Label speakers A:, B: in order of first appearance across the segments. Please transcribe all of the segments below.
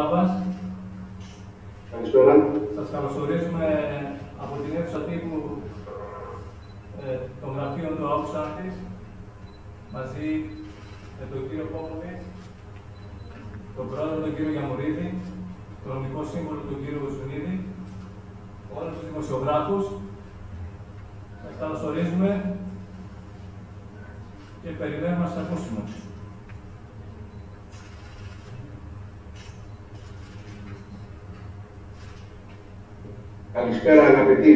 A: Πάπας.
B: Καλησπέρα.
A: Σας καλωσορίζουμε από την αίθουσα τύπου των γραφείων του Αύξαντης, μαζί με τον κύριο Πόποβιτς, τον πρόεδρο τον κύριο Γιαμουρίδη, τον νομικό σύμβολο τον κύριο Ζουνίδη, όλους τους δημοσιογράφους. Σας καλωσορίζουμε και περιμένουμε να σας ακούσουμε.
B: Καλησπέρα αγαπητοί.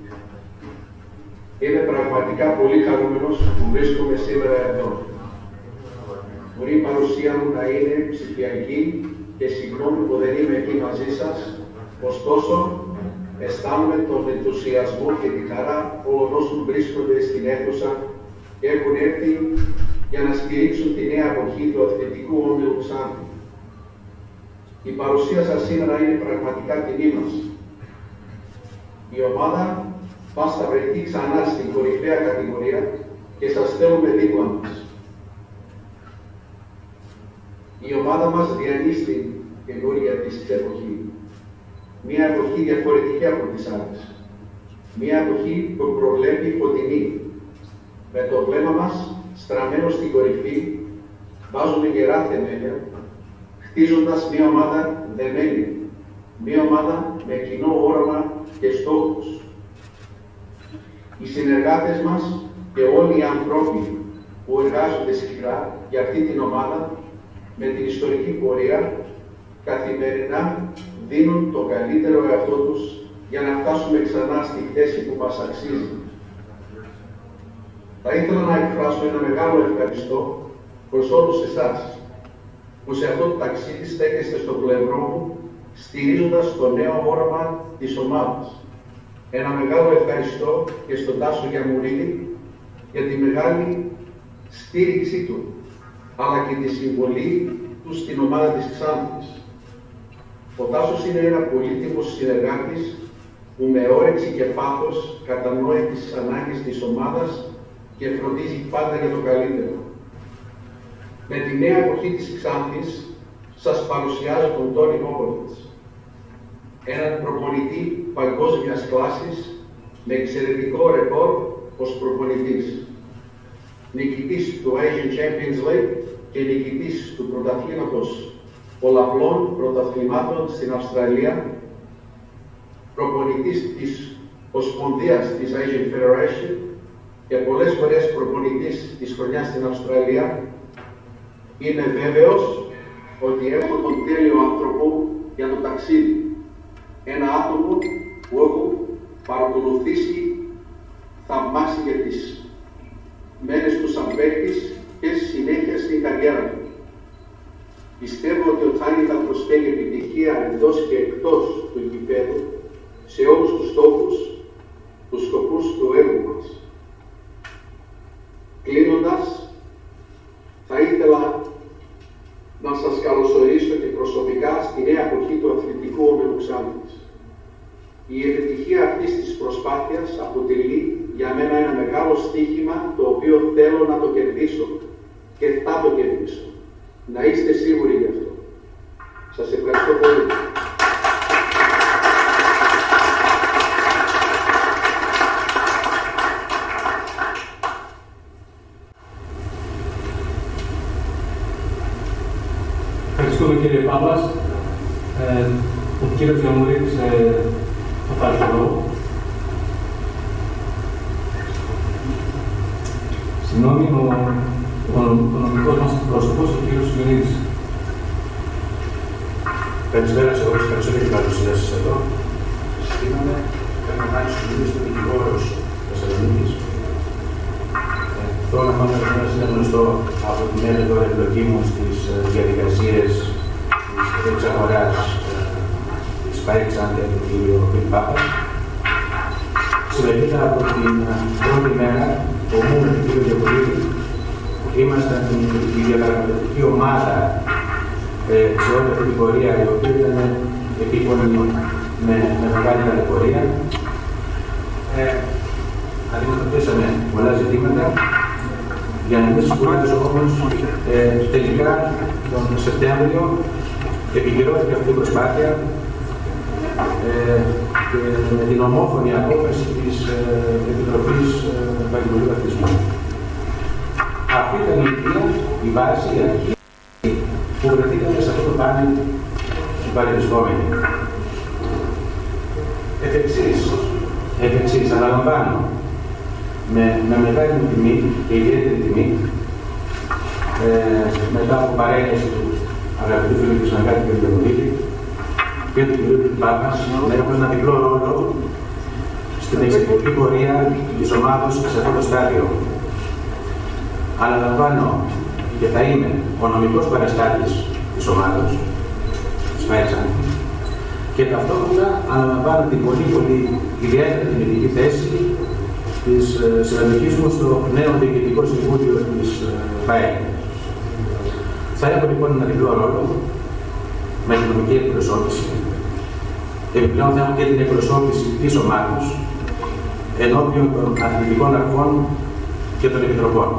B: Είμαι πραγματικά πολύ χαρούμενος που βρίσκομαι σήμερα εδώ. Μπορεί η παρουσία μου να είναι ψηφιακή και συγγνώμη που δεν είμαι εκεί μαζί σας, ωστόσο αισθάνομαι τον ενθουσιασμό και τη χαρά όλων όσων βρίσκονται στην αίθουσα και έχουν έρθει για να στηρίξουν τη νέα εποχή του αθλητικού όμιλου Ξάνθη. Η παρουσία σας σήμερα είναι πραγματικά τιμή μας. Η ομάδα μας θα βρεθεί ξανά στην κορυφαία κατηγορία και σας θέλουμε δίπλα μας. Η ομάδα μας διανύει στην καινούργια της εποχή. Μια εποχή διαφορετική από τις άλλες. Μια εποχή που προβλέπει φωτεινή. Με το βλέμμα μας στραμμένο στην κορυφή, βάζουμε γερά θεμέλια, χτίζοντας μια ομάδα δεμένη. Μια ομάδα με κοινό όραμα και στόχους. Οι συνεργάτες μας και όλοι οι άνθρωποι που εργάζονται σκληρά για αυτή την ομάδα με την ιστορική πορεία καθημερινά δίνουν το καλύτερο εαυτό τους για να φτάσουμε ξανά στη θέση που μας αξίζει. Θα ήθελα να εκφράσω ένα μεγάλο ευχαριστώ προς όλους εσάς που σε αυτό το ταξίδι στέκεστε στο πλευρό μου στηρίζοντας το νέο όραμα της ομάδας. Ένα μεγάλο ευχαριστώ και στον Τάσο Γιαμουρίδη για τη μεγάλη στήριξή του, αλλά και τη συμβολή του στην ομάδα της Ξάνθης. Ο Τάσος είναι ένα πολύτιμος συνεργάτης που με όρεξη και πάθος κατανοεί τις ανάγκες της ομάδας και φροντίζει πάντα για το καλύτερο. Με τη νέα εποχή της Ξάνθης σας παρουσιάζω τον Τόνι Πόποβιτς, έναν προπονητή παγκόσμιας κλάσης με εξαιρετικό ρεκόρ ως προπονητής. Νικητής του Asian Champions League και νικητής του πρωταθλήματος πολλαπλών πρωταθλημάτων στην Αυστραλία, προπονητής της Ομοσπονδίας της Asian Federation και πολλές φορές προπονητής της χρονιάς στην Αυστραλία. Είμαι βέβαιος ότι έχω τον τέλειο άνθρωπο για το ταξίδι. Ένα άτομο που έχω παρακολουθήσει θαυμάσει για τις μέρες του σαν παίκτης και συνέχεια στην καριέρα του. Πιστεύω ότι ο Τάνι θα προσφέρει επιτυχία εντός και εκτός του γηπέδου σε όλους τους στόχους, τους σκοπούς του έργου μας. Κλείνοντας, θα ήθελα να σας καλωσορίσω και προσωπικά στη νέα εποχή του αθλητικού όμιλου Ξάνθης. Η επιτυχία αυτής της προσπάθειας αποτελεί για μένα ένα μεγάλο στοίχημα το οποίο θέλω να το κερδίσω και θα το κερδίσω. Να είστε σίγουροι γι' αυτό. Σας ευχαριστώ πολύ.
A: Ευχαριστούμε κύριε Πάπας. Ο κύριος Γιαμουρίδης θα πάρει το λόγο. Συγγνώμη, ο νομικός μας πρόσωπος, ο κύριος Ζουνίδης.
C: Καλησπέρα σε όλους, ευχαριστώ για την παρουσία σας εδώ. Συστήναμε, πρέπει να κάνει Ζουνίδης του δικηγόρος Θεσσαλονίκης. Το όνομά μου είναι γνωστό από την έρευνα εμπλοκή μου στις διαδικασίες της εξαγοράς της ΠΑΕ Ξάνθη από τον κύριο Πάπα. Συμμετείχα από την πρώτη μέρα, μου με τον κύριο Γιαμουρίδη, ήμασταν η διαπραγματευτική ομάδα σε όλη αυτή την πορεία, η οποία ήταν επίπονη με μεγάλη ταλαιπωρία. Αντιμετωπίσαμε πολλά ζητήματα. Για να μην σας κουράζω όμως, τελικά τον Σεπτέμβριο επικυρώθηκε αυτή η προσπάθεια και με την ομόφωνη απόφαση της Επιτροπής Πανεπιστημίου Αθλητισμού. Αυτή ήταν η αιτία, η βάση, η αρχή που βρεθήκαμε σε αυτό το πάνελ του παρευρισκόμενοι. Εφ' εξής, αναλαμβάνω με μεγάλη μου τιμή και ιδιαίτερη τιμή μετά από παρένεση του αγαπητού φίλου του συνεργάτη κ. Διαμονίδη και του κ. Πάπας να έχω ένα διπλό ρόλο στην εξαιρετική πορεία της ομάδος σε αυτό το στάδιο. Αναλαμβάνω και θα είμαι ο νομικός παραστάτης της ομάδος, της ΜΕΡΣΑ, και ταυτόχρονα αναλαμβάνω την πολύ ιδιαίτερα τιμητική θέση της συμμετοχής μου στο νέο Διοικητικό Συμβούλιο της ΠΑΕ. Θα έχω λοιπόν ένα διπλό ρόλο με την νομική εκπροσώπηση. Επιπλέον θα έχω και την εκπροσώπηση της ομάδας ενώπιον των αθλητικών αρχών και των επιτροπών.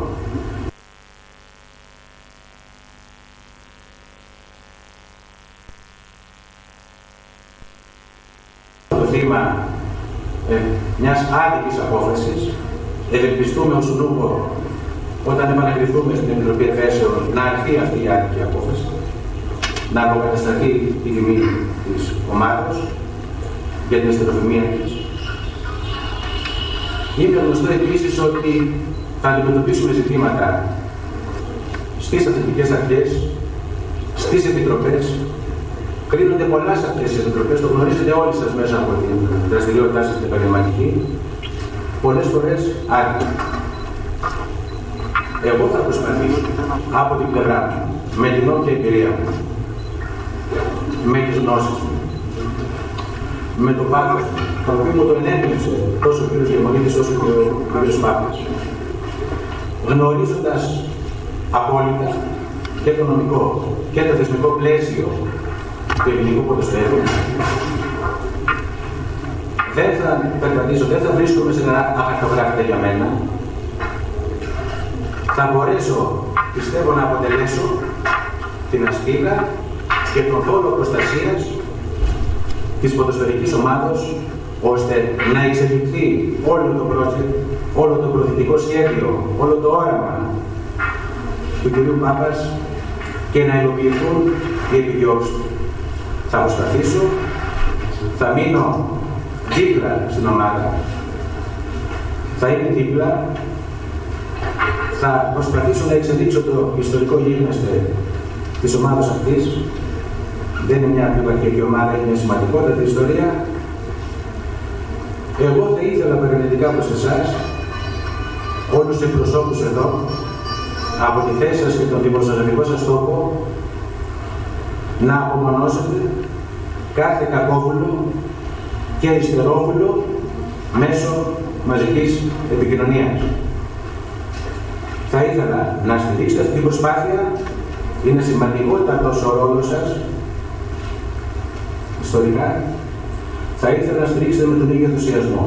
C: Το θύμα μιας άδικης απόφασης, ευελπιστούμε ως νούπο όταν επανακριθούμε στην Επιτροπή Εφέσεων να αρθεί αυτή η άδικη απόφαση, να αποκατασταθεί η τιμή της ομάδας για την αισθητοφημία της. Είναι γνωστό επίσης ότι θα αντιμετωπίσουμε ζητήματα στις αθλητικές αρχές, στις επιτροπές. Κρίνονται πολλά σε αυτές τις επιτροπές, το γνωρίζετε όλοι σας μέσα από την δραστηριότητά σας στην επαγγελματική, πολλές φορές άδικα. Εγώ θα προσπαθήσω από την πλευρά μου, με την όποια εμπειρία μου, με τις γνώσεις μου, με το πάθος το οποίο μου το ενέπνευσε τόσο ο κ. Διαμονίδης όσο και ο κ. Πάπας, γνωρίζοντας απόλυτα και το νομικό και το θεσμικό πλαίσιο του ελληνικού ποδοσφαίρου, δεν θα περπατήσω, δεν θα βρίσκομαι σε ένα αχαρτογράφητα για μένα. Θα μπορέσω, πιστεύω, να αποτελέσω την ασπίδα και τον ρόλο προστασίας της ποδοσφαιρικής ομάδος, ώστε να εξελιχθεί όλο το project, όλο το προοδευτικό σχέδιο, όλο το όραμα του κ. Πάπας και να υλοποιηθούν οι επιδιώξεις του. Θα προσπαθήσω, θα μείνω δίπλα στην ομάδα, θα είμαι δίπλα, θα προσπαθήσω να εξελίξω το ιστορικό γίγνεσθε της ομάδας αυτής. Δεν είναι μια αντιπαρχιακή ομάδα, είναι μια σημαντικότατη ιστορία. Εγώ θα ήθελα παρενετικά προς εσάς, όλους τους εκπροσώπους εδώ, από τη θέση σας και τον δημοσιογραφικό σας τόπο, να απομονώσετε κάθε κακόβουλο και αριστερόβουλο μέσω μαζικής επικοινωνίας. Θα ήθελα να στηρίξετε αυτή την προσπάθεια. Είναι σημαντικότατος ο ρόλος σας ιστορικά. Θα ήθελα να στηρίξετε με τον ίδιο ενθουσιασμό.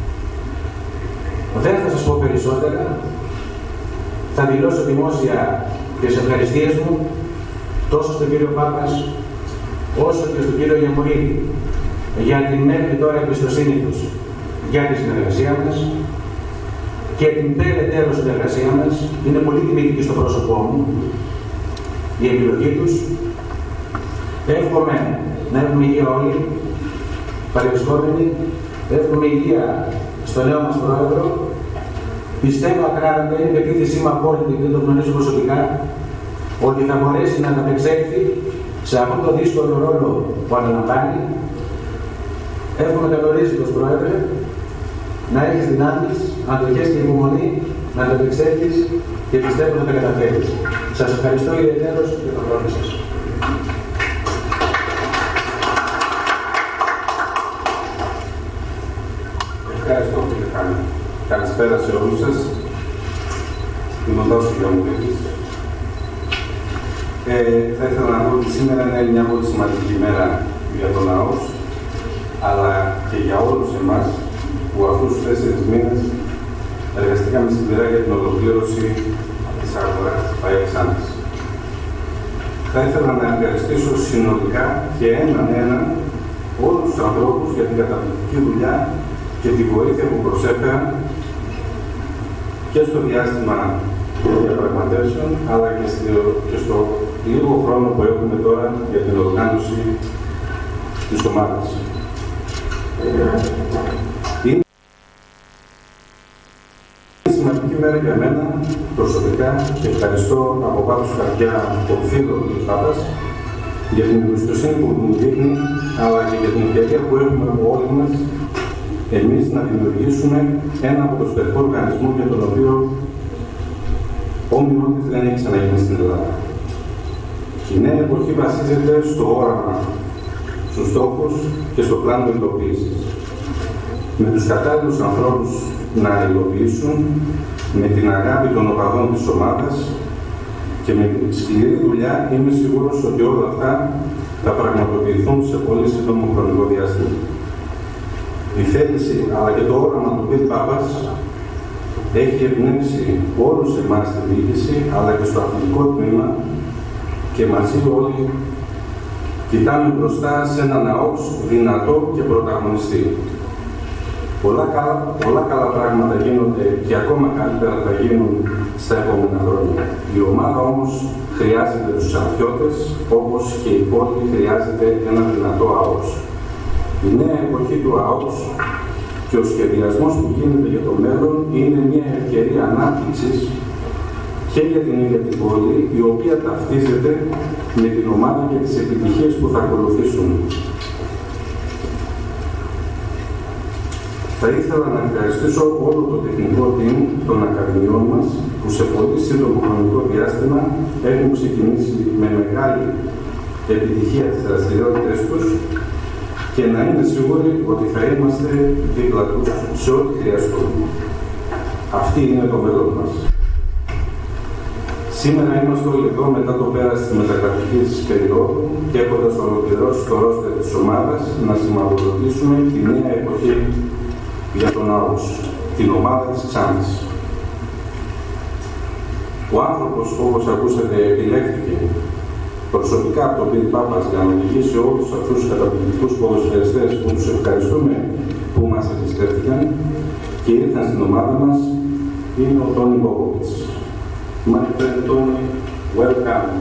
C: Δεν θα σας πω περισσότερα. Θα δηλώσω δημόσια τις ευχαριστίες μου τόσο στον κύριο Πάπας όσο και στον κύριο Γιαμουρίδη για την μέχρι τώρα εμπιστοσύνη τους για τη συνεργασία μας και την περαιτέρω συνεργασία μας. Είναι πολύ τιμητική στο πρόσωπό μου η επιλογή τους. Εύχομαι να έχουμε υγεία όλοι, παρευρισκόμενοι. Εύχομαι υγεία στο νέο μας πρόεδρο. Πιστεύω ακράδαντα, είναι η πεποίθησή μου απόλυτη και δεν το γνωρίζω προσωπικά, ότι θα μπορέσει να ανταπεξέλθει σε αυτόν τον δύσκολο ρόλο που αναλαμβάνει. Εύχομαι καλορίζητος πρόεδρε, να έχεις δυνάμεις, αντοχές και υπομονή, να ανταπεξέλθεις και πιστεύω να τα καταφέρεις. Σας ευχαριστώ ιδιαιτέρως για τον χρόνο σας.
D: Ευχαριστώ κύριε Χάνη. Καλησπέρα σε όλους σας. Είμαι ο Δάσος Γιαμουρίδης. Θα ήθελα να πω ότι σήμερα είναι μια πολύ σημαντική ημέρα για τον ΝΑΟΣ, αλλά και για όλους εμάς που αυτούς τους 4 μήνες εργαστήκαμε σκληρά για την ολοκλήρωση της αγοράς της ΠΑΕ Ξάνθης. θα ήθελα να ευχαριστήσω συνολικά και έναν όλους τους ανθρώπους για την καταπληκτική δουλειά και τη βοήθεια που προσέφεραν και στο διάστημα των διαπραγματεύσεων, αλλά και στο λίγο χρόνο που έχουμε τώρα για την οργάνωση της ομάδας. Είναι σημαντική μέρα για μένα προσωπικά και ευχαριστώ από πάνω στην καρδιά τον φίλο του Πάπας για την εμπιστοσύνη που μου δείχνει, αλλά και για την ευκαιρία που έχουμε όλοι μας εμείς να δημιουργήσουμε ένα ποδοσφαιρικό οργανισμό για τον οποίο όμοιό της δεν έχει ξαναγίνει στην Ελλάδα. Η νέα εποχή βασίζεται στο όραμα, στους στόχους και στο πλάνο υλοποίησης. Με τους κατάλληλους ανθρώπους να υλοποιήσουν, με την αγάπη των οπαδών της ομάδας και με την σκληρή δουλειά είμαι σίγουρος ότι όλα αυτά θα πραγματοποιηθούν σε πολύ σύντομο χρονικό διάστημα. Η θέληση αλλά και το όραμα του Bill Papas έχει εμπνεύσει όλους εμάς στη διοίκηση αλλά και στο αθλητικό τμήμα και μαζί όλοι κοιτάμε μπροστά σε έναν ΑΟΚΣ δυνατό και πρωταγωνιστή. Πολλά καλά πράγματα γίνονται και ακόμα καλύτερα θα γίνουν στα επόμενα χρόνια. Η ομάδα όμως χρειάζεται τους ξανθιώτες, όπως και η πόλη χρειάζεται ένα δυνατό ΑΟΚΣ. Η νέα εποχή του ΑΟΚΣ και ο σχεδιασμός που γίνεται για το μέλλον είναι μια ευκαιρία ανάπτυξης και για την ίδια την πόλη, η οποία ταυτίζεται με την ομάδα και τις επιτυχίες που θα ακολουθήσουν. Θα ήθελα να ευχαριστήσω όλο το τεχνικό team των Ακαδημιών μας που σε πολύ σύντομο χρονικό διάστημα έχουν ξεκινήσει με μεγάλη επιτυχία τις δραστηριότητες τους και να είναι σίγουροι ότι θα είμαστε δίπλα τους σε ό,τι χρειαστούν. Αυτή είναι το μέλλον μας. Σήμερα είμαστε όλοι εδώ μετά το πέρας της μεταγραφικής περίοδου και έχοντας ολοκληρώσει το ρόστερ της ομάδας να σηματοδοτήσουμε τη νέα εποχή για τον ΑΟΚΣ, την ομάδα της Ξάνθης. Ο άνθρωπος, όπως ακούσατε, επιλέχθηκε προσωπικά από τον Bill Papas για να οδηγήσει όλους αυτούς τους καταπληκτικούς ποδοσφαιριστές που τους ευχαριστούμε που μας εμπιστεύτηκαν και ήρθαν στην ομάδα μας, είναι ο Τόνι Μπόκοβιτς. My friend Tony, welcome.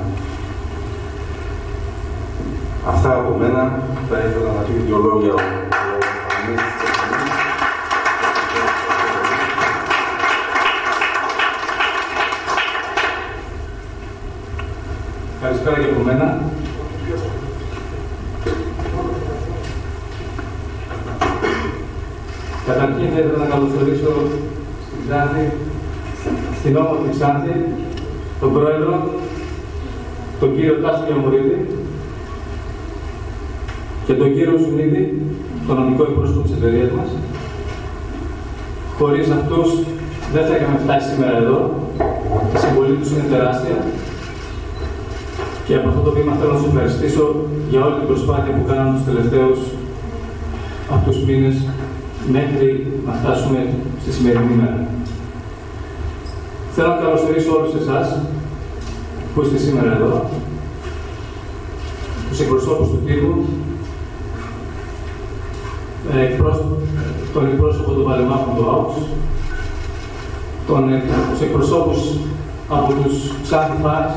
D: Αυτά από μένα. Θα ήθελα να πει δύο λόγια ο
A: Καλησπέρα και από μένα. Καταρχήν θα ήθελα να καλωσορίσω στην Ξάνθη, στην όμορφη Ξάνθη, τον πρόεδρο, τον κύριο Τάσο Γιαμουρίδη και τον κύριο Σουνίδη, τον νομικό εκπρόσωπο της εταιρείας μας. Χωρίς αυτούς δεν θα είχαμε φτάσει σήμερα εδώ. Η συμβολή τους είναι τεράστια. Και από αυτό το βήμα θέλω να σας ευχαριστήσω για όλη την προσπάθεια που κάναμε τους τελευταίους αυτούς μήνες μέχρι να φτάσουμε στη σημερινή μέρα. Θέλω να καλωσορίσω όλους εσάς που είστε σήμερα εδώ, τους εκπροσώπους του τύπου, τον εκπρόσωπο των παλαιμάχων του ΑΟΚΣ, τους εκπροσώπους από τους Ξάνθη Φάρς,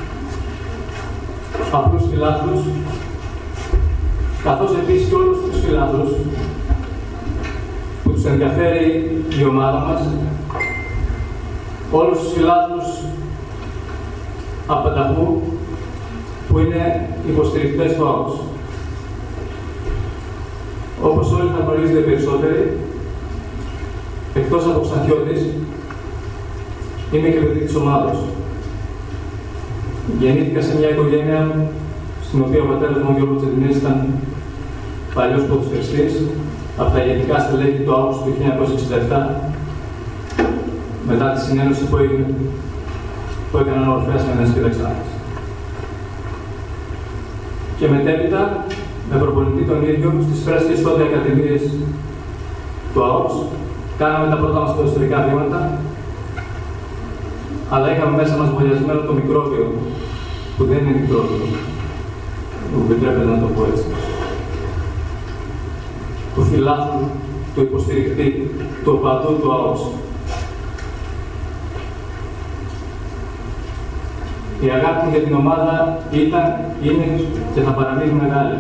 A: απλούς φιλάθλους, καθώς επίσης και όλους τους φιλάθλους που τους ενδιαφέρει η ομάδα μας, όλους τους φιλάθλους απανταχού που είναι υποστηρικτές του ΑΟΚΣ. Όπως όλοι θα γνωρίζετε περισσότεροι, εκτός από Ξανθιώτης, είμαι και παιδί της ομάδας. Γεννήθηκα σε μια οικογένεια στην οποία ο πατέρας μου, ο Γιώργος Τσεντινής, ήταν παλιός ποδοσφαιριστής από τα ηγετικά στελέχη του ΑΟΚΣ του 1967, μετά τη συνένωση που έκαναν ο Ορφέας με Νέας Ξάνθης. Και μετέπειτα, με προπονητή τον ίδιο, στις φρέσκες τότε ακαδημίες του ΑΟΚΣ, κάναμε τα πρώτα μας ποδοσφαιρικά βήματα, αλλά είχαμε μέσα μας βολιασμένο το μικρόβιο που δεν είναι μικρότερο, μου επιτρέπετε να το πω έτσι, του φιλάθλου, του υποστηρικτή, του οπαδού του ΑΟΣ. Η αγάπη μου για την ομάδα ήταν, είναι και θα παραμείνει μεγάλη.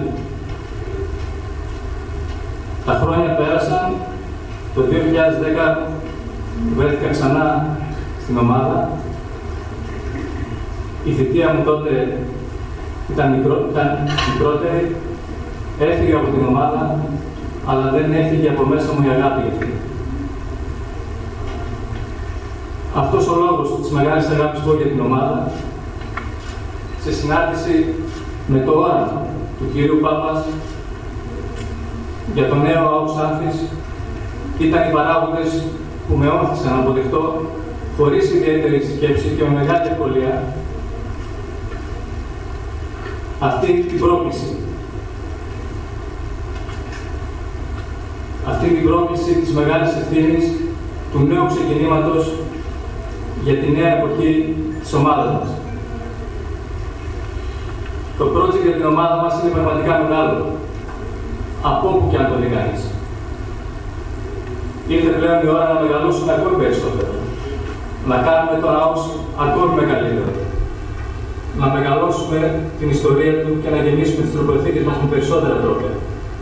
A: Τα χρόνια πέρασαν, το 2010 βρέθηκα ξανά στην ομάδα. Η θητεία μου τότε ήταν μικρότερη, έφυγε από την ομάδα, αλλά δεν έφυγε από μέσα μου η αγάπη για αυτή. Αυτός ο λόγος της μεγάλης αγάπης που έχω για την ομάδα, σε συνάντηση με το όραμα του κυρίου Πάπας για το νέο ΑΟΚ Ξάνθης, ήταν οι παράγοντες που με όθησαν να αποδεχτώ, χωρίς ιδιαίτερη σκέψη και με μεγάλη ευκολία, αυτή την πρόκληση. Αυτή την πρόκληση της μεγάλης ευθύνης του νέου ξεκινήματος για τη νέα εποχή της ομάδας μας. Το project για την ομάδα μας είναι πραγματικά μεγάλο, από όπου και αν το δει κανείς. Ήρθε πλέον η ώρα να μεγαλώσουμε ακόμη περισσότερο, να κάνουμε τον ΑΟΚ ακόμη μεγαλύτερο, να μεγαλώσουμε την ιστορία του και να γεμίσουμε τις τροποθήκες μας με περισσότερα τρόπια.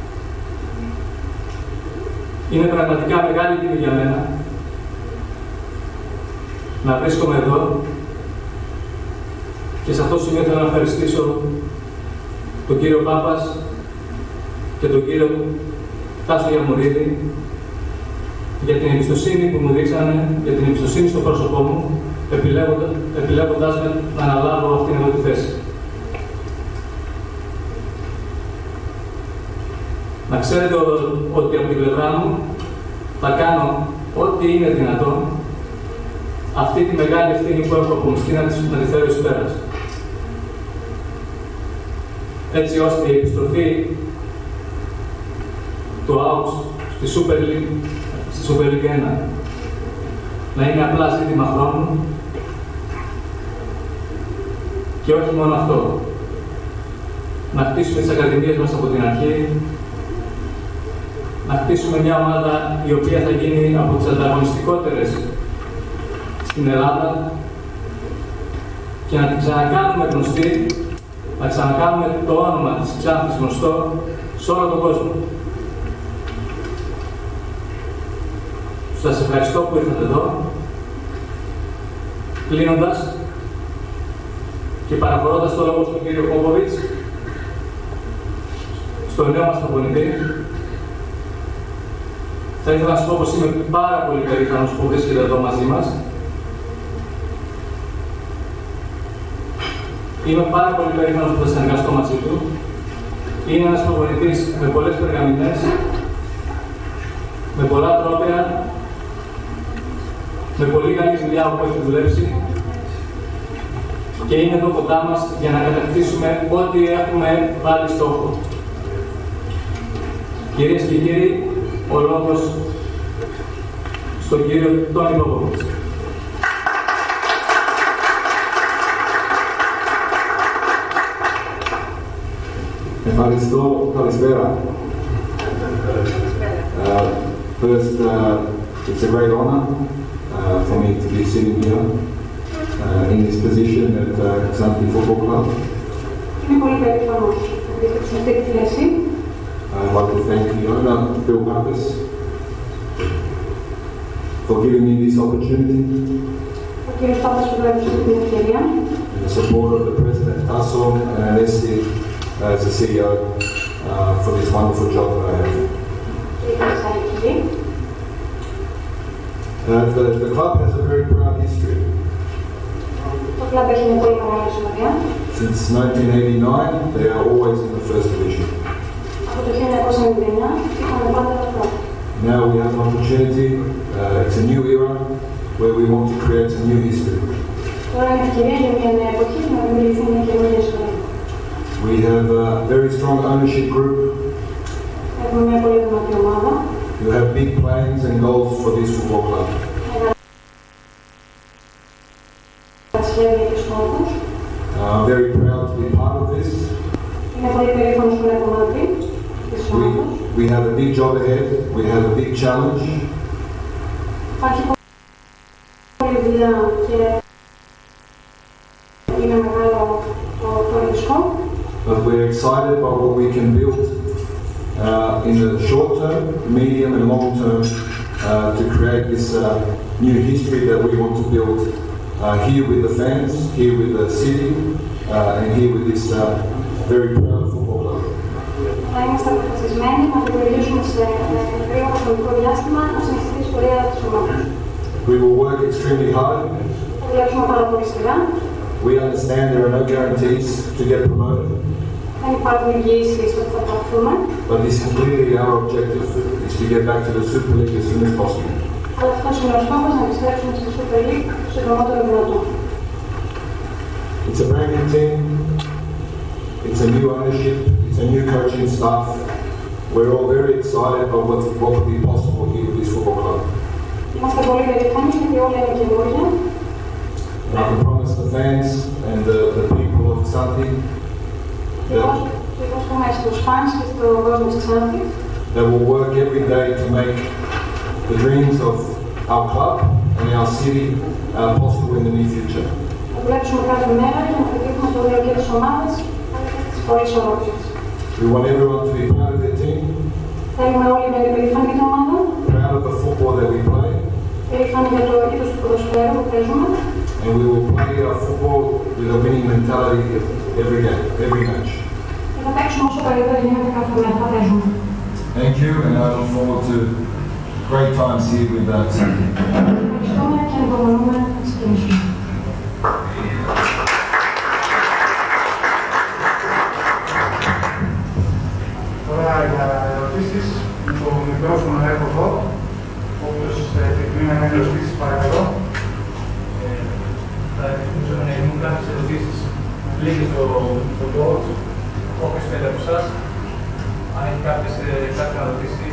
A: Είναι πραγματικά μεγάλη τιμή για μένα να βρίσκομαι εδώ και σε αυτό το σημείο θέλω να ευχαριστήσω τον κύριο Πάπας και τον κύριο Τάσο Γιαμουρίδη για την εμπιστοσύνη που μου δείξανε, για την εμπιστοσύνη στο πρόσωπό μου, επιλέγοντας με να αναλάβω αυτήν εδώ τη θέση. Να ξέρετε ότι από την πλευρά μου θα κάνω ό,τι είναι δυνατόν αυτή τη μεγάλη ευθύνη που έχω απομειστεί να τη φέρω εις πέρας. Έτσι ώστε η επιστροφή του ΑΟΚ στη Super League 1 να είναι απλά ζήτημα χρόνου και όχι μόνο αυτό. Να χτίσουμε τις ακαδημίες μας από την αρχή, να χτίσουμε μια ομάδα η οποία θα γίνει από τις ανταγωνιστικότερες στην Ελλάδα και να την ξανακάνουμε γνωστή, να ξανακάνουμε το όνομα της Ξάνθης γνωστό σε όλο τον κόσμο. Σας ευχαριστώ που ήρθατε εδώ. Κλείνοντας και παραχωρώντας το λόγο στον κύριο Πόποβιτς, στον νέο μας προπονητή, θα ήθελα να σας πω πως είμαι πάρα πολύ περήφανος που βρίσκεται εδώ μαζί μας. Είμαι πάρα πολύ περήφανος που θα συνεργαστώ μαζί του. Είναι ένας προπονητής με πολλές περγαμηνές, με πολλά τρόπια, με πολύ καλή δουλειά που έχει δουλέψει και είναι εδώ κοντά μας για να κατακτήσουμε ό,τι έχουμε βάλει στόχο. Κυρίες και κύριοι, ο λόγος στον κύριο Τόνι Παπαδόπουλο.
D: Ευχαριστώ, καλησπέρα. First, it's a great honor for me to be sitting here in this position at Xanthi Football Club. I'd like to thank the owner, Bill Pappas, for giving me this opportunity. And the support of the President Tasso and Anesti as the CEO for this wonderful job that I have. The club has a very proud history. Since 1989, they are always in the first division. Now we have an opportunity, it's a new era, where we want to create a new history. We have a very strong ownership group who have big plans and goals for this football club.
C: I'm very proud to be part of this. We have a big job ahead. We have a big challenge. But we're excited about what we can build in the short term, medium and long term to create this new history that we want to build here with the fans, here with the city and here with this very proud football club.
E: Θα είμαστε αποφασισμένοι να δημιουργήσουμε σε γρήγορο χρονικό διάστημα να συνεχιστεί η ιστορία της ομάδας.
C: We will work extremely hard.
E: Θα δουλέψουμε πάρα πολύ σκληρά.
C: We understand there are no guarantees to get promoted.
E: Δεν υπάρχουν εγγυήσεις ότι θα προωθούμε.
C: But this is clearly our objective is to get back to the Super League as soon as possible.
E: Αλλά αυτός είναι ο στόχος, να επιστρέψουμε στη Super League στο συντομότερο δυνατό.
C: It's a brand new team. It's a new ownership. It's a new coaching staff. We're all very excited about what could be possible here with this football club.
E: Είμαστε πολύ περήφανοι γιατί όλα είναι καινούργια.
C: And I can promise the fans and the people of Xanthi that will work every day to make the dreams of our club and our city possible in the near future. We want everyone to be proud of their team, proud of the football that we play, and we will play our football with a winning mentality every game, every match. Thank you, and I look forward to great times here with that.
F: Τώρα για ερωτήσεις, το μικρόφωνο έχω εδώ, όποιος επιθυμεί να κάνει ερωτήσεις παρακαλώ.
A: Θα ρωτήσω να γίνουν κάποιες ερωτήσεις. Λίγες το board, όποιος θέλει από εσάς. Αν έχει κάποια να ρωτήσει.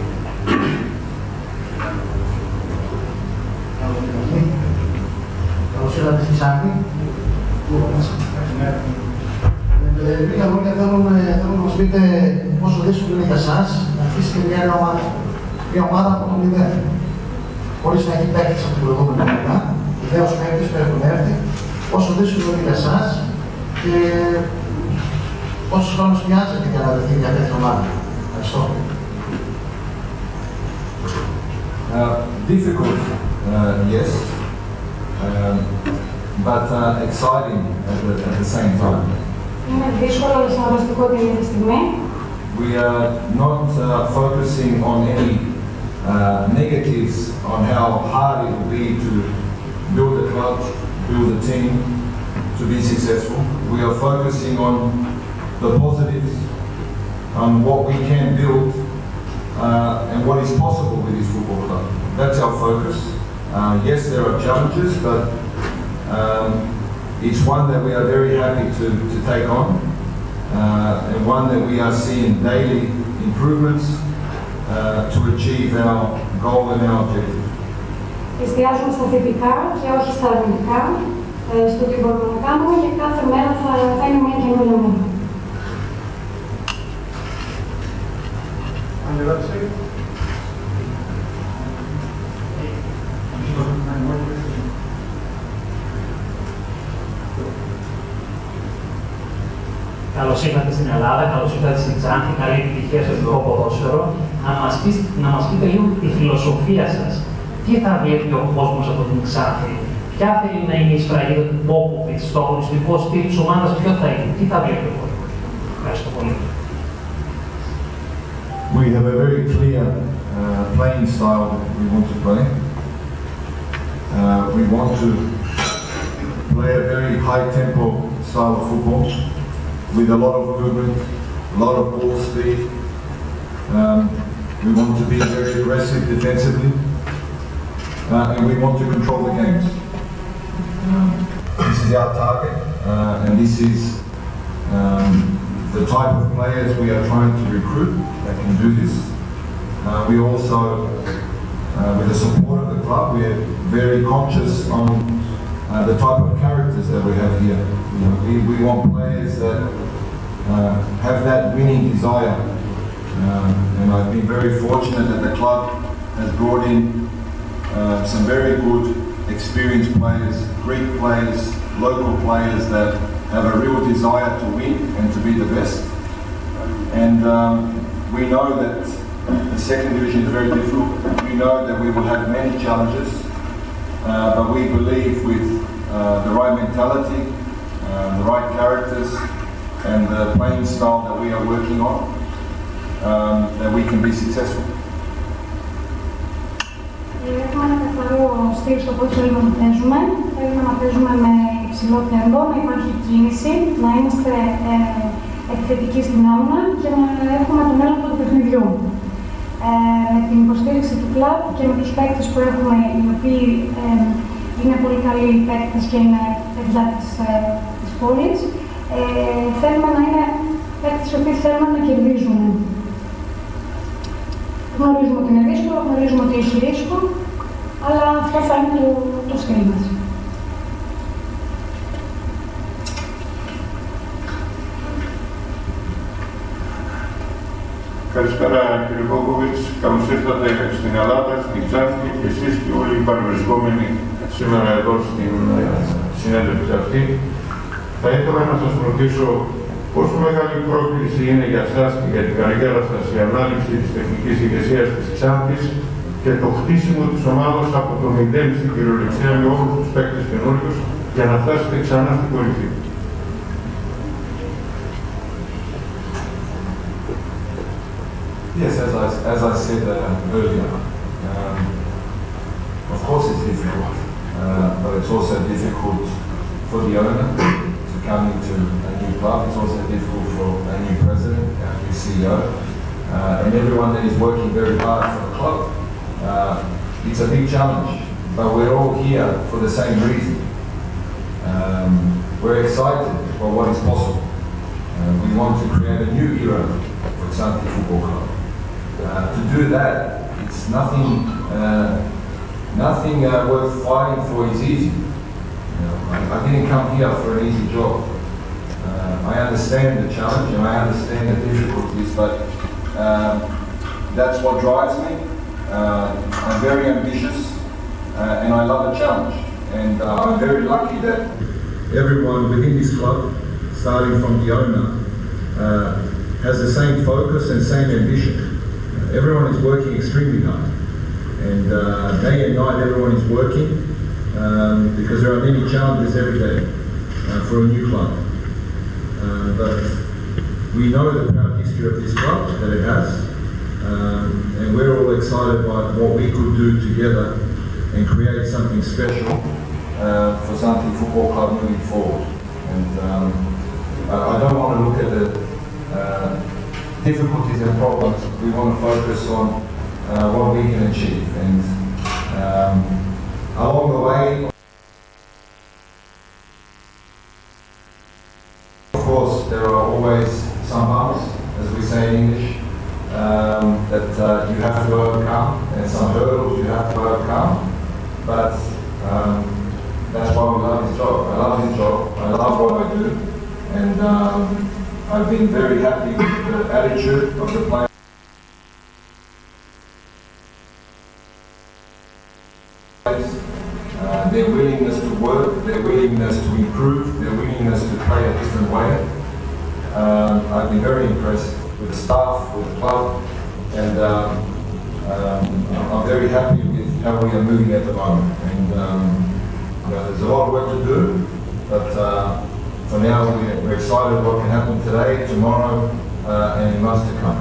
F: Καλώς ήρθατε στη Ξάνθη. Λίγα λόγια θέλω να μας πείτε πόσο δύσκολο είναι για εσάς να αρχίσετε μια ομάδα από το μηδέν. Χωρίς να έχει παίκτες από την προηγούμενη χρονιά, ιδέως παίκτες που έχουν έρθει, πόσο δύσκολο είναι για εσάς και πόσος χρόνος χρειάζεται για να βρεθεί μια τέτοια ομάδα. Ευχαριστώ.
C: Difficult, yes, but exciting at the same time. We are not focusing on any negatives on how hard it will be to build a club, build a team, to be successful. We are focusing on the positives, on what we can build and what is possible with this football club. That's our focus. Yes, there are challenges, but it's one that we are very happy to take on and one that we are seeing daily improvements to achieve our goal and our objective.
E: Εστιάζουμε στα θετικά και όχι στα αρνητικά, στο τι μπορούμε να κάνουμε και κάθε μέρα θα είναι μια καινούργια μέρα.
F: Άλλη ερώτηση.
G: Καλώς ήρθατε στην Ελλάδα, καλώς ήρθατε στην Ξάνθη, καλή επιτυχία στο εθνικό ποδόσφαιρο. Να μας πείτε λίγο τη φιλοσοφία σας. Τι θα βλέπει ο κόσμος από την Ξάνθη, ποια θέλει να είναι η σφραγίδα του Πόποβιτς, το αγωνιστικό στυλ της ομάδας, ποιο θα είναι, τι θα βλέπει ο κόσμος. Ευχαριστώ πολύ.
C: We have a very clear playing style that we want to play. We want to play a very high tempo style of football with a lot of movement, a lot of ball speed. We want to be very aggressive defensively and we want to control the games. This is our target and this is the type of players we are trying to recruit that can do this. We also, with the support of the club, we are very conscious on
H: the type of characters that we have here. You know, we want players that have that winning desire. And I've been very fortunate that the club has brought in some very good, experienced players, Greek players, local players that have a real desire to win and to be the best. And we know that the second division is very difficult. We know that we will have many challenges, but we believe with the right mentality, the right characters, and the playing style that we are working on, that we can be successful.
E: Έχουμε ένα καθαρό στυλ στο ποδόσφαιρο που παίζουμε. Θέλουμε να παίζουμε με υψηλό τέμπο, να υπάρχει κίνηση, να είμαστε επιθετικοί στην άμυνα και να έχουμε τον έλεγχο του παιχνιδιού. Με την υποστήριξη του κλαμπ και με τους παίκτες που έχουμε, οι οποίοι είναι πολύ καλοί παίκτες και είναι παιδιά της πόλης, θέλουμε να είναι παίκτες οι οποίοι θέλουν να κερδίζουν. Γνωρίζουμε ότι είναι δύσκολο, γνωρίζουμε ότι έχει ρίσκο, αλλά αυτό θα είναι το στυλ μας.
I: Καλησπέρα κύριε Κόκοβιτς, καλώς ήρθατε στην Ελλάδα, στην Ξάνθη και εσείς και όλοι οι παρευρισκόμενοι σήμερα εδώ στην συνέντευξη αυτή. Θα ήθελα να σας ρωτήσω πόσο μεγάλη πρόκληση είναι για εσάς και για την καριέρα σας η ανάληψη της τεχνικής ηγεσίας της Ξάνθης και το χτίσιμο της ομάδας από το 0 στην κυριολεξία με όλους τους παίκτες καινούριους για να φτάσετε ξανά στην κορυφή.
H: Yes, as I said earlier, of course it's difficult, but it's also difficult for the owner to come into a new club. It's also difficult for a new president, a new CEO, and everyone that is working very hard for the club. It's a big challenge, but we're all here for the same reason. We're excited for what is possible. We want to create a new era for Xanthi Football Club. To do that, it's nothing worth fighting for is easy. You know, I didn't come here for an easy job. I understand the challenge and I understand the difficulties, but that's what drives me. I'm very ambitious and I love a challenge. And I'm very lucky that everyone within this club, starting from the owner, has the same focus and same ambition. Everyone is working extremely hard, and day and night everyone is working because there are many challenges every day for a new club. But we know the proud history of this club that it has, and we're all excited by what we could do together and create something special for Xanthi Football Club moving forward. And I don't want to look at the difficulties and problems. We want to focus on what we can achieve, and along the way, of course, there are always some bumps, as we say in English, that you have to overcome, and some hurdles you have to overcome. But that's why we love this job. I love this job. I love what I do, and I've been very happy with the attitude of the players. Their willingness to work, their willingness to improve, their willingness to play a different way. I've been very impressed with the staff, with the club, and I'm very happy with how we are moving at the moment. And there's a lot of work to do, but for now, we're excited what can happen today, tomorrow, and in months to come.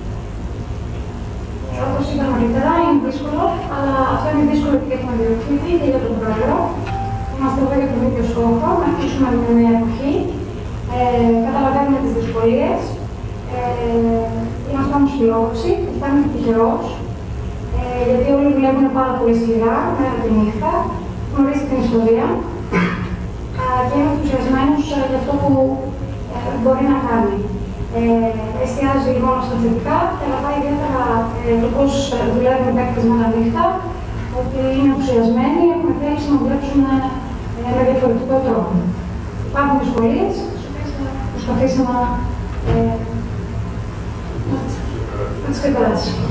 E: Όπως είπα νωρίτερα, είναι δύσκολο, αλλά αυτό είναι δύσκολο και για τον ιδιοκτήτη και για τον πρόεδρο. Είμαστε εδώ για τον ίδιο στόχο, να αρχίσουμε με μια εποχή. Καταλαβαίνουμε τις δυσκολίες. Είμαστε όμως φιλόδοξοι, αισθάνομαι τυχερός, γιατί όλοι δουλεύουν πάρα πολύ σκληρά, μέρα και νύχτα, γνωρίζει την ιστορία. Και είμαι ενθουσιασμένος για αυτό που μπορεί να κάνει. Εστιάζει μόνο στα θετικά και αγαπάει ιδιαίτερα το πώς δουλεύουν οι παίκτες μέρα νύχτα, ότι είναι ενθουσιασμένοι, έχουν θέληση να δουλέψουν με διαφορετικό τρόπο. Υπάρχουν δυσκολίες, τις οποίες θα προσπαθήσω να τις ξεπεράσω.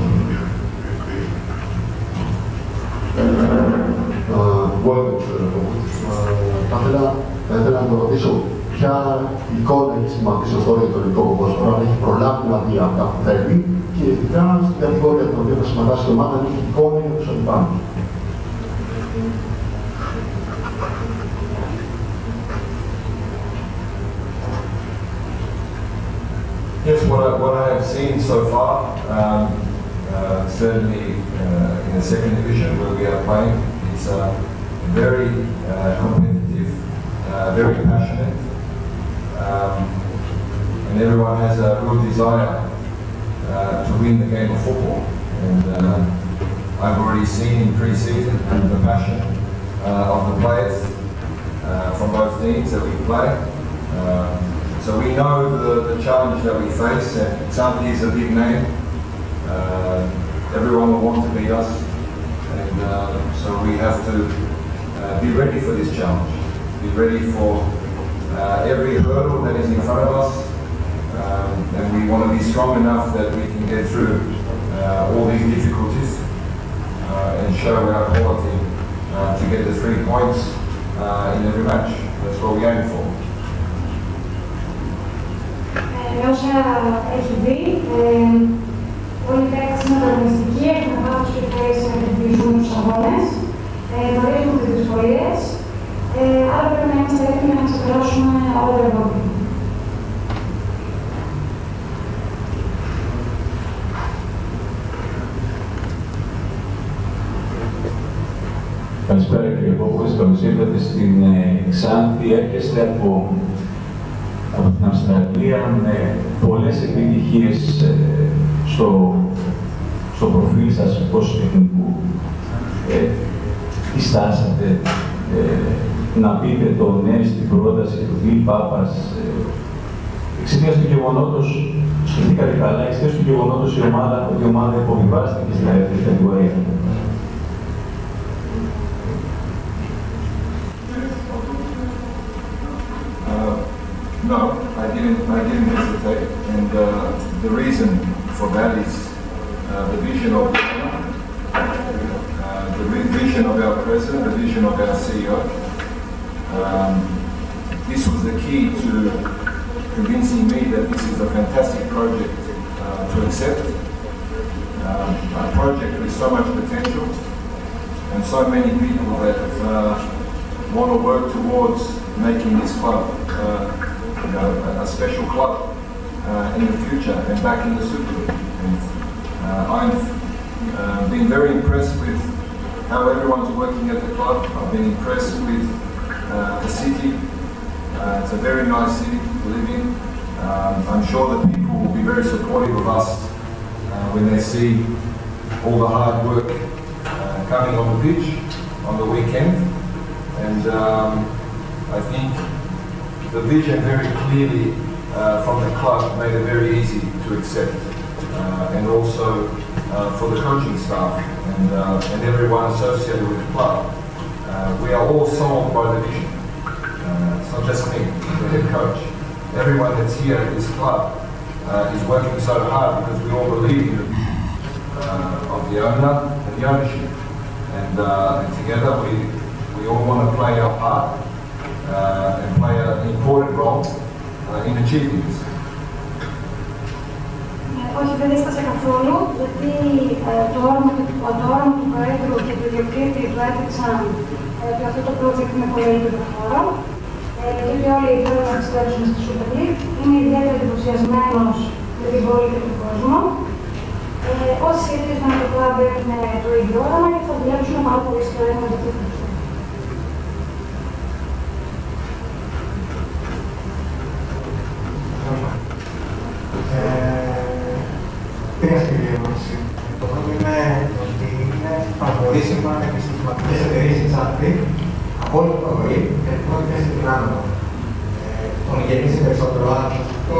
J: Θα ήθελα να το ρωτήσω ποια εικόνα έχει σχηματίσει ως τώρα για το ελληνικό ποδόσφαιρο, αν έχει προλάβει να δει αυτά που θέλει και ειδικά στην κατηγορία την οποία θα συμμετάσχει η ομάδα, αν έχει εικόνα για τους αντιπάλους.
H: Yes, what I have seen so far, certainly in the second division where we are playing, it's very competitive, very passionate, and everyone has a real desire to win the game of football. And I've already seen in pre-season the passion of the players from both teams that we play. So we know the challenge that we face, and Xanthi is a big name. Everyone will want to beat us, and so we have to be ready for this challenge. Be ready for every hurdle that is in front of us, and we want to be strong enough that we can get through all these difficulties and show our quality to get the 3 points in every match. That's what we aim for.
E: Με όσα έχει δει, όλοι οι παίκτες είναι ανταγωνιστικοί, έχουν πάρα τους κριτές να κερδίσουν τους αγώνες, γνωρίζουν τις δυσκολίες, άρα πρέπει να είμαστε έτοιμοι να ξεπεράσουμε όλα τα εμπόδια.
K: Καλησπέρα κύριε Πόποβιτς, καλώς ήρθατε στην Ξάνθη. Έρχεστε από την Αυστραλία με πολλές επιτυχίες στο προφίλ σας ως τεχνικού. Τι στάσατε να πείτε το ναι στην πρόταση του Φιλ Πάπας εξαιτίας του γεγονότος, σκεφτήκατε καλά, εξαιτίας του γεγονότος η ομάδα υποβιβάστηκε στην δεύτερη κατηγορία.
H: No, I didn't hesitate, and the reason for that is the vision of our president, the vision of our CEO. This was the key to convincing me that this is a fantastic project to accept, a project with so much potential and so many people that want to work towards making this club a special club in the future and back in the Super League. And I've been very impressed with how everyone's working at the club. I've been impressed with the city. It's a very nice city to live in. I'm sure that people will be very supportive of us when they see all the hard work coming on the pitch on the weekend. And I think the vision very clearly from the club made it very easy to accept, and also for the coaching staff and everyone associated with the club. We are all sold by the vision. It's not just me, the head coach. Everyone that's here at this club is working so hard because we all believe in the vision of the owner and the ownership. And together we all want to play our part and play an important role in achieving this.
E: Όχι, δεν δίστασε καθόλου, γιατί το όραμα του Προέδρου και του Ιδιοκτήτη του έδειξαν ότι αυτό το project είναι πολύ ελπιδοφόρο, γιατί όλοι θέλουν να επιστρέψουν στη Super League. Είμαι ιδιαίτερα εντυπωσιασμένος με την πόλη και τον κόσμο. Όσοι σχετίζονται με το club έχουν το ίδιο όραμα και θα δουλέψουν πάρα πολύ σκληρά με το τίτλο.
F: Τρία σχεδία ερώτηση. Το πρώτο είναι ότι είναι φαβορίσιμα κάποιες στοιχηματικές εταιρείες στην Ξάνθη από όλη την προβολή για την πρώτη θέση στην άνοδο. Τον γεμίζει περισσότερο άλλο αυτό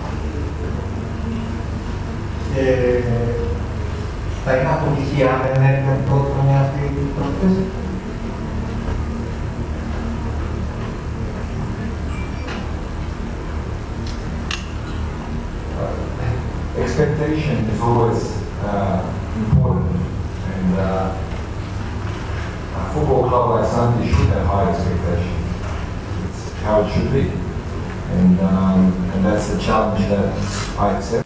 F: και θα είναι αποτυχία αν δεν έρθει την πρώτη χρονιά αυτή η πρώτη θέση.
H: expectation is always important, and a football club like Santi should have high expectations. It's how it should be, and that's the challenge that I accept.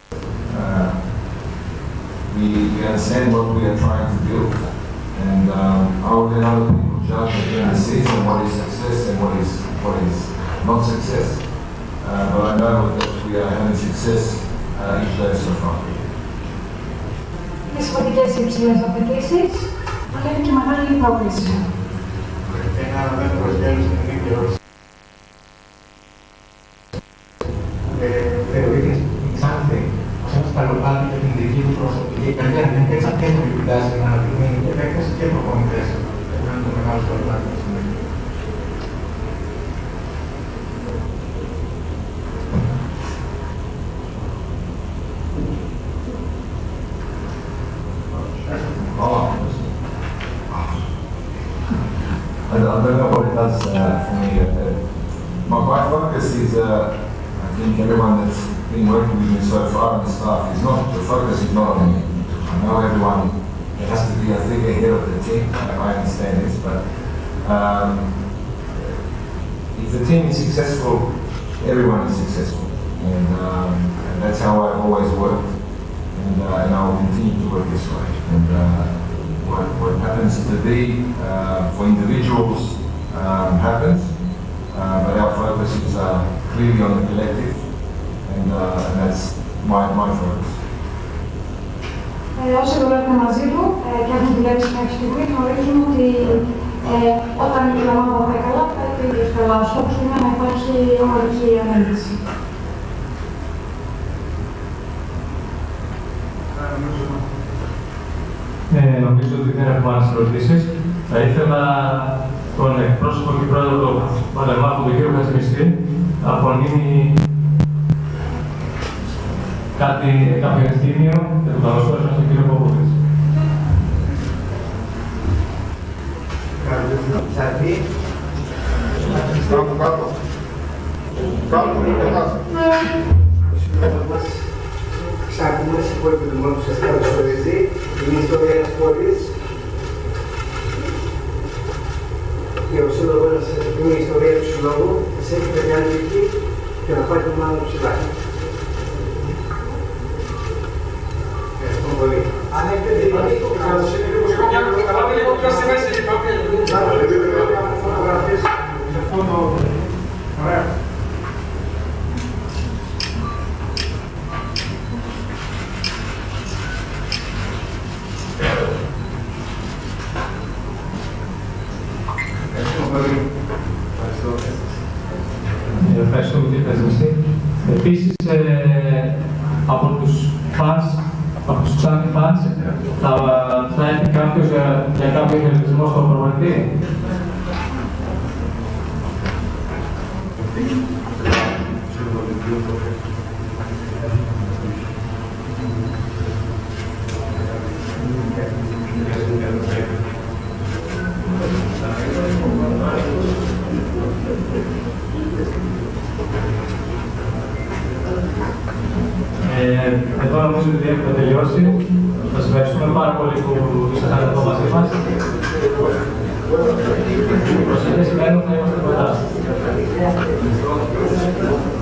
H: We understand what we are trying to build, and I will let other people judge at the end of the season what is success and what is not success. But I know that we are having success each day so far.
E: Είναι σημαντικές οι υψηλές απαιτήσεις, αλλά είναι και μεγάλη η πρόκληση.
F: Ένα δεύτερο σκέλος στην ίδια ερώτηση. Θεωρείτε η Ξάνθη ως ένα σκαλοπάτι για την δική του προσωπική καριέρα, γιατί έτσι και θα επιτάσσει να αναπτυγμένει και επέκταση και προπονητές. Να είναι το μεγάλο σκαλοπάτι της συνέχεια.
H: I don't know what it does for me. My focus is, I think everyone that's been working with me so far on the staff is not, the focus is not on me. I know everyone, there has to be a figurehead of the team, I understand this, but if the team is successful, everyone is successful. And that's how I've always worked, and I will continue to work this way. And what happens to be for individuals happens, but our focus is clearly on the collective, and that's my focus.
E: Όσοι δουλεύουν μαζί του και έχουν δουλέψει μέχρι στιγμή γνωρίζουν ότι όταν η ομάδα πάει καλά, πάει το ίδιο καλά. Ο στόχος είναι να υπάρχει ομαδική ανέλυση.
A: Νομίζω ότι δεν έχουμε άλλες ερωτήσεις. Θα ήθελα τον εκπρόσωπο και πρόεδρο του Παλεμάχου, τον κύριο Χατζημιστή, να απονείμει κάποιο ευθύμιο και το καλωσόρισμα στον κύριο Πόποβιτς.
L: Ξάκουμε στις υπόλοιπες δημόνες που σας καλωσορίζει. Είναι η ιστορία ένας πόλης. Και ο σύλλογος να σας πει μια ιστορία του συλλόγου, σας έχει παιδιά νίκη και να πάει τον άλλο ψηλά. Ευχαριστούμε πολύ. Αν έχετε δει, καλώς ήρθατε. Καλάτε λίγο πιο στη μέση. Φωτογραφίες σε φόντο. Ωραία.
A: Ευχαριστούμε κύριε Χατζημιστή. Επίσης, από τους fans, από τους Ξάνθη fans, θα έρθει κάποιος για κάποιο χαιρετισμό στον προπονητή. Εδώ νομίζω ότι έχουμε τελειώσει. Σας ευχαριστούμε πάρα πολύ που ήσασταν εδώ μαζί μας. Προσεχές ημέρες θα είμαστε κοντά.